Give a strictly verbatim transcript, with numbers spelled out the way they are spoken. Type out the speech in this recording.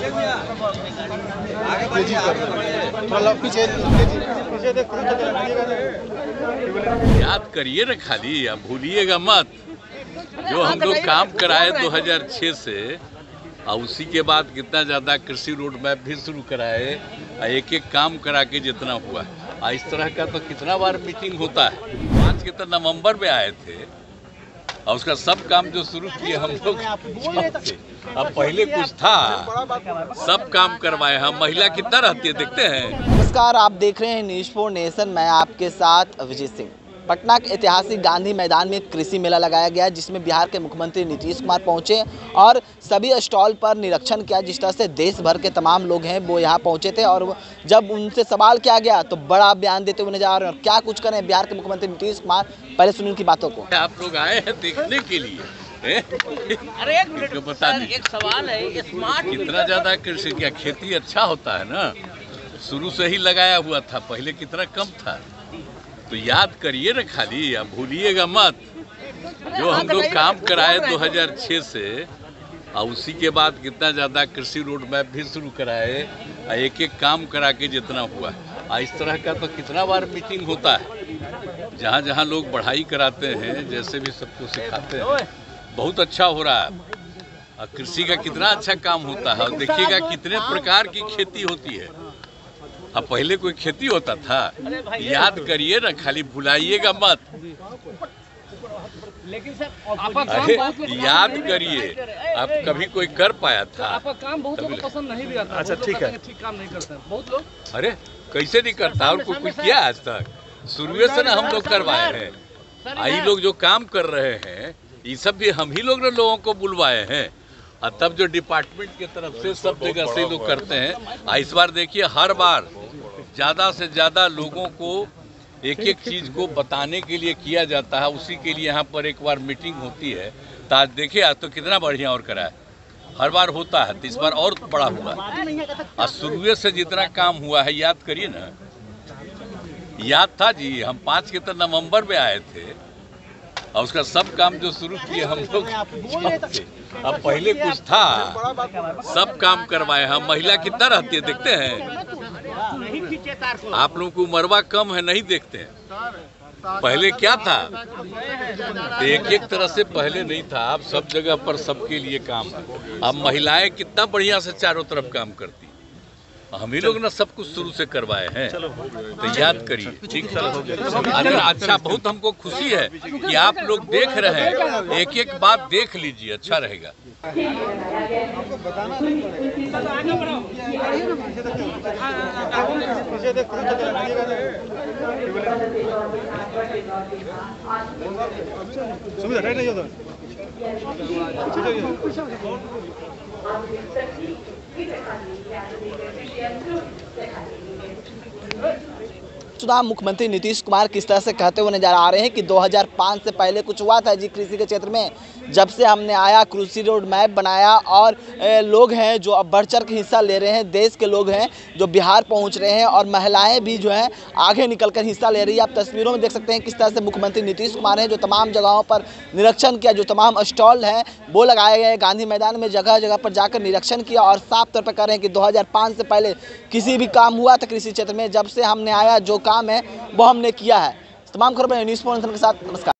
याद करिए ना, खाली अब भूलिएगा मत जो हम लोग काम कराए दो हज़ार छह से, और उसी के बाद कितना ज़्यादा कृषि रोड मैप भी शुरू कराए, एक एक काम करा के जितना हुआ। और इस तरह का तो कितना बार मीटिंग होता है। पाँच के तो नवंबर में आए थे और उसका सब काम जो शुरू किए हम लोग। अब पहले कुछ था, सब काम करवाए हम। महिला कितना रहती है देखते हैं। नमस्कार, आप देख रहे हैं न्यूज़ फोर नेशन। मैं आपके साथ अभिजीत सिंह। पटना के ऐतिहासिक गांधी मैदान में कृषि मेला लगाया गया, जिसमें बिहार के मुख्यमंत्री नीतीश कुमार पहुंचे और सभी स्टॉल पर निरीक्षण किया। जिस तरह से देश भर के तमाम लोग हैं वो यहां पहुंचे थे और जब उनसे सवाल किया गया तो बड़ा बयान देते हुए नजर आ रहे हैं। और क्या कुछ करें बिहार के मुख्यमंत्री नीतीश कुमार, पहले सुनिए उनकी बातों को। आप लोग आए हैं देखने के लिए। अरे एक मिनट बता दीजिए, एक सवाल है, स्मार्ट कितना ज्यादा कृषि क्या खेती अच्छा होता है ना, शुरू से ही लगाया हुआ था। पहले कितना कम था, तो याद करिए ना, खाली अब भूलिएगा मत जो हम लोग काम कराए दो हज़ार छह से, और उसी के बाद कितना ज़्यादा कृषि रोड मैप भी शुरू कराए, एक एक काम करा के जितना हुआ। और इस तरह का तो कितना बार मीटिंग होता है, जहाँ जहाँ लोग पढ़ाई कराते हैं, जैसे भी सबको सिखाते हैं। बहुत अच्छा हो रहा है और कृषि का कितना अच्छा काम होता है। और देखिएगा कितने प्रकार की खेती होती है। अब पहले कोई खेती होता था, याद करिए ना, खाली भुलाइएगा मत। लेकिन सर अरे याद करिए, अब कभी कोई कर पाया था? आपका काम बहुत लोगों को पसंद नहीं भी आता। अच्छा ठीक है, ठीक काम नहीं करते बहुत लोग। अरे कैसे नहीं करता, और कोई कुछ किया आज तक? शुरू से ना हम लोग करवाए हैं। आई लोग जो काम कर रहे हैं, ये सब भी हम ही लोग ने लोगों को बुलवाए हैं। और तब जो डिपार्टमेंट की तरफ से सब जगह से लोग करते हैं। इस बार देखिए, हर बार ज़्यादा से ज़्यादा लोगों को एक एक चीज़ को बताने के लिए किया जाता है। उसी के लिए यहाँ पर एक बार मीटिंग होती है। तो आज देखिए, आज तो कितना बढ़िया और करा है। हर बार होता है, तो इस बार और बड़ा हुआ। और शुरू से जितना काम हुआ है, याद करिए ना। याद था जी, हम पाँच के तो नवंबर में आए थे और उसका सब काम जो शुरू किए हम लोग। अब पहले कुछ था, सब काम करवाए हम। महिला कितना रहती है देखते हैं। आप लोगों को मरवा कम है, नहीं देखते हैं। पहले क्या था, एक एक तरह से पहले नहीं था। अब सब जगह पर सबके लिए काम है। अब महिलाएं कितना बढ़िया से चारों तरफ काम करती। हम ही लोग ना सब कुछ शुरू से करवाए हैं। तो याद करिए, ठीक है। अच्छा, बहुत हमको खुशी है कि आप लोग देख रहे हैं। एक एक बात देख लीजिए, अच्छा रहेगा। चुनाव मुख्यमंत्री नीतीश कुमार किस तरह से कहते हुए नजर आ रहे हैं कि दो हज़ार पाँच से पहले कुछ हुआ था जी कृषि के क्षेत्र में। जब से हमने आया, कृषि रोड मैप बनाया और लोग हैं जो अब बढ़ चढ़ के हिस्सा ले रहे हैं। देश के लोग हैं जो बिहार पहुंच रहे हैं और महिलाएं भी जो हैं आगे निकलकर हिस्सा ले रही है। आप तस्वीरों में देख सकते हैं किस तरह से मुख्यमंत्री नीतीश कुमार हैं जो तमाम जगहों पर निरीक्षण किया। जो तमाम स्टॉल हैं वो लगाए गए गांधी मैदान में, जगह जगह पर जाकर निरीक्षण किया और साफ तौर पर कह रहे हैं कि दो हज़ार पाँच से पहले किसी भी काम हुआ था कृषि क्षेत्र में। जब से हमने आया, जो काम है वो हमने किया है। तमाम खबरें न्यूज़ फोर नेशन के साथ। नमस्कार।